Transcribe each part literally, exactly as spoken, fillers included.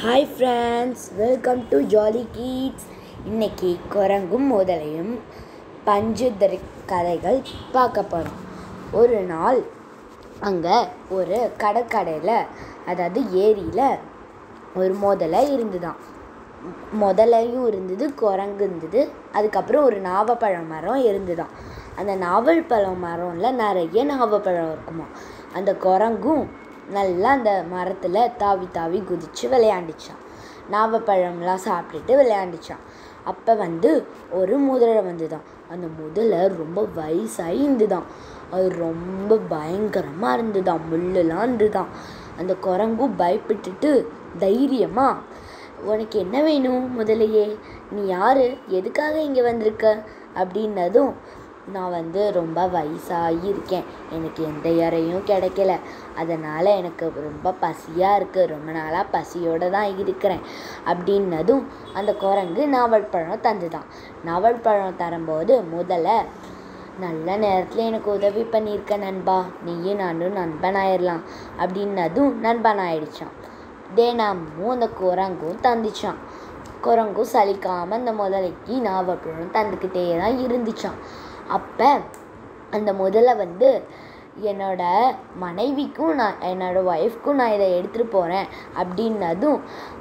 Hi friends, welcome to jolly kids. இன்றைக்கி குரங்கும் முதலையும் பஞ்சுதரி கதைகள் பார்க்க போகிறோம். ஒரு நாள் அங்கே ஒரு கடற்கரையில், அதாவது ஏரியில் ஒரு முதலை இருந்துதான். முதலையும் இருந்தது, குரங்கு இருந்தது. அதுக்கப்புறம் ஒரு நாவப்பழ மரம் இருந்துதான். அந்த நாவல் பழ மரம்ல நிறைய நாவப்பழம் இருக்குமா. அந்த குரங்கும் நல்லா அந்த மரத்தில் தாவி தாவி குதித்து விளையாண்டுச்சான். நாவப்பழம்லாம் சாப்பிட்டுட்டு விளையாண்டுச்சான். அப்போ வந்து ஒரு முதலை வந்துதான். அந்த முதலை ரொம்ப வயசாகி இருந்துதான். அது ரொம்ப பயங்கரமாக இருந்துதான். முள்ளெல்லாம் இருந்துதான். அந்த குரங்கும் பயப்பட்டுட்டு தைரியமா, உனக்கு என்ன வேணும் முதலையே, நீ யார், எதுக்காக இங்கே வந்திருக்க அப்படின்னதும், நான் வந்து ரொம்ப வயசாகி இருக்கேன், எனக்கு எந்த இறையும் கிடைக்கல, அதனால் எனக்கு ரொம்ப பசியாக இருக்குது, ரொம்ப நாளாக பசியோடு தான் இருக்கிறேன் அப்படின்னதும் அந்த குரங்கு நாவல் பழம் தந்துதான். நாவல் பழம் தரும்போது முதல்ல, நல்ல நேரத்தில் எனக்கு உதவி பண்ணியிருக்க நண்பா, நீயும் நானும் நண்பனாயிடலாம் அப்படின்னதும் நண்பனாயிடுச்சான். தினமும் அந்த குரங்கும் தந்துச்சான். குரங்கும் சலிக்காமல் அந்த முதலைக்கு நாவப்பழம் தந்துக்கிட்டே தான் இருந்துச்சான். அப்போ அந்த முதலை வந்து, என்னோட மனைவிக்கும் நான் என்னோடய ஒய்ஃப்க்கும் நான் இதை எடுத்துகிட்டு போகிறேன் அப்படின்னதும்,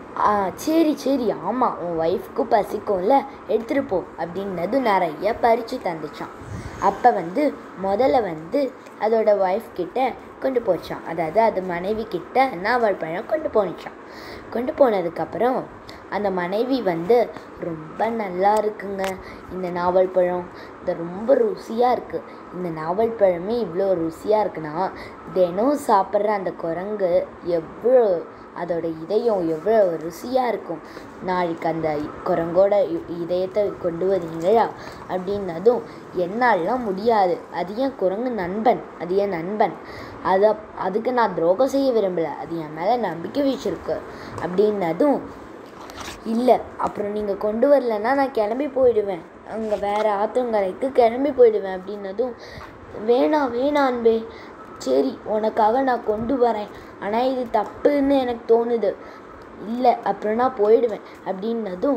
சரி சரி ஆமாம், உன் ஒய்ஃப்க்கும் பசிக்கும்ல, எடுத்துகிட்டு போ அப்படின்னதும் நிறைய பறித்து தந்துச்சான். அப்போ வந்து முதல்ல வந்து அதோட ஒய்ஃப் கிட்ட கொண்டு போச்சான், அதாவது அது மனைவி கிட்ட நாவல் பழம் கொண்டு போனிச்சான். கொண்டு போனதுக்கப்புறம் அந்த மனைவி வந்து, ரொம்ப நல்லா இருக்குங்க இந்த நாவல் பழம், இது ரொம்ப ருசியாக இருக்குது, இந்த நாவல் பழமே இவ்வளோ ருசியாக இருக்குன்னா தினம் சாப்பிட்ற அந்த குரங்கு எவ்வளோ, அதோட இதயம் எவ்வளோ ருசியாக இருக்கும், நாளைக்கு அந்த குரங்கோட இதயத்தை கொண்டு வரீங்களா அப்படின்னதும், என்னாலாம் முடியாது, அது ஏன் குரங்கு நண்பன், அது ஏன் நண்பன், அதை அதுக்கு நான் துரோகம் செய்ய விரும்பலை, அது என் மேலே நம்பிக்கை வச்சுருக்கு அப்படின்னதும், இல்லை அப்புறம் நீங்கள் கொண்டு வரலன்னா நான் கிளம்பி போயிடுவேன், அங்கே வேறு ஆற்றங்கரைக்கு கிளம்பி போயிடுவேன் அப்படின்னதும், வேணாம் வேணாம் அன்பே, சரி உனக்காக நான் கொண்டு வரேன், ஆனால் இது தப்புன்னு எனக்கு தோணுது, இல்லை அப்புறம் நான் போயிடுவேன் அப்படின்னதும்,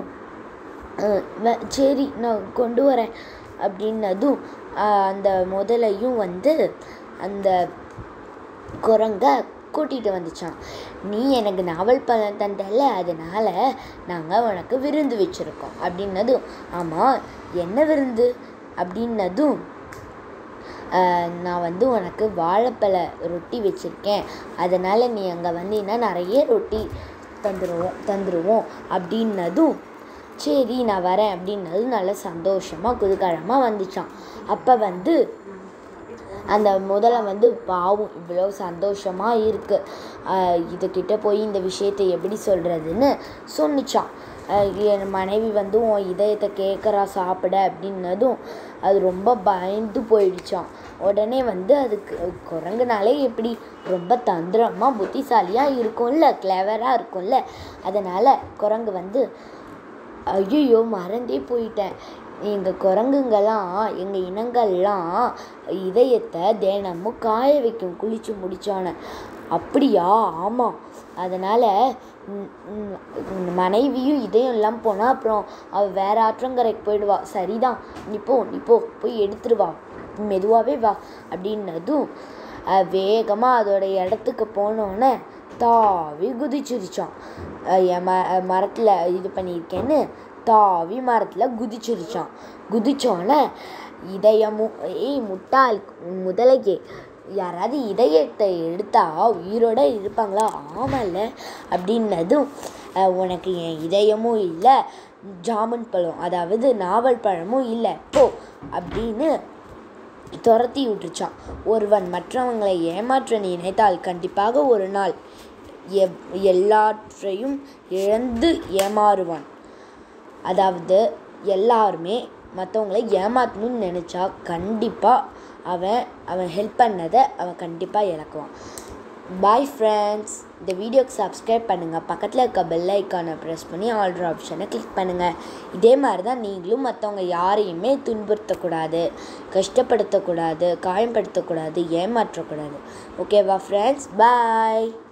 சரி நான் கொண்டு வரேன் அப்படின்னதும் அந்த முதலையும் வந்து அந்த குரங்கை கூட்டிகிட்டு வந்துச்சான். நீ எனக்கு நாவல் பழம் தந்தல, அதனால் நாங்கள் உனக்கு விருந்து வச்சுருக்கோம் அப்படின்னதும், ஆமாம் என்ன விருந்து அப்படின்னதும், நான் வந்து உனக்கு வாழைப்பழ ரொட்டி வச்சுருக்கேன், அதனால் நீ அங்கே வந்தீங்கன்னா நிறைய ரொட்டி தந்துடுவோம் தந்துடுவோம் அப்படின்னதும், சரி நான் வரேன் அப்படின்னதும் நல்லா சந்தோஷமாக குதூகலமாக வந்துச்சான். அப்போ வந்து அந்த முதலை வந்து, பாவம் இவ்வளோ சந்தோஷமாக இருக்குது, இதுக்கிட்ட போய் இந்த விஷயத்தை எப்படி சொல்கிறதுன்னு சொன்னிச்சான். என் மனைவி வந்து உன் இதயத்தை கேட்குறா சாப்பிட அப்படின்னதும் அது ரொம்ப பயந்து போயிடுச்சான். உடனே வந்து அதுக்கு குரங்குனாலே எப்படி ரொம்ப தந்திரமாக புத்திசாலியாக இருக்கும்ல, கிளவராக இருக்கும்ல, அதனால் குரங்கு வந்து, ஐயோ மறந்தே போயிட்டேன், எங்கள் குரங்குங்கெல்லாம் எங்கள் இனங்கள்லாம் இதயத்தை தினமும் காய வைக்கும் குளித்து முடித்தானே. அப்படியா, ஆமாம், அதனால் மனைவியும் இதயம் இல்லாமல் போனால் அப்புறம் அவள் வேறு ஆற்றங்கரைக்கு போயிடுவா, சரிதான், நீ போ நீ போ போய் எடுத்துருவா, மெதுவாகவே வா அப்படின்னதும் வேகமாக அதோட இடத்துக்கு போனோன்னே தாவி குதிச்சிருச்சான். என் ம மரத்தில் இது பண்ணியிருக்கேன்னு தாவி மரத்தில் குதிச்சிருச்சான். குதிச்சோன்னே இதயமும், ஏய் முட்டாள் முதலையே, யாராவது இதயத்தை எடுத்தால் உயிரோடு இருப்பாங்களா, ஆமாம்ல அப்படின்னதும், உனக்கு என் இதயமும் இல்லை, ஜாமுன் பழம் அதாவது நாவல் பழமும் இல்லை, போ அப்படின்னு துரத்தி விட்டுருச்சான். ஒருவன் மற்றவங்களை ஏமாற்ற நினைத்தால் கண்டிப்பாக ஒரு நாள் எவ் எல்லாற்றையும் இழந்து ஏமாறுவான். அதாவது எல்லாருமே மற்றவங்களை ஏமாற்றணும்னு நினச்சா கண்டிப்பாக அவன் அவன் ஹெல்ப் பண்ணதை அவன் கண்டிப்பாக இழக்குவான். பாய் ஃப்ரெண்ட்ஸ், இந்த வீடியோக்கு சப்ஸ்கிரைப் பண்ணுங்கள், பக்கத்தில் இருக்க பெல் ஐக்கானை ப்ரெஸ் பண்ணி ஆல்ட்ரு ஆப்ஷனை கிளிக் பண்ணுங்கள். இதே மாதிரி தான் நீங்களும் மற்றவங்க யாரையுமே துன்புறுத்தக்கூடாது, கஷ்டப்படுத்தக்கூடாது, காயப்படுத்தக்கூடாது, ஏமாற்றக்கூடாது. ஓகேவா ஃப்ரெண்ட்ஸ், பாய்.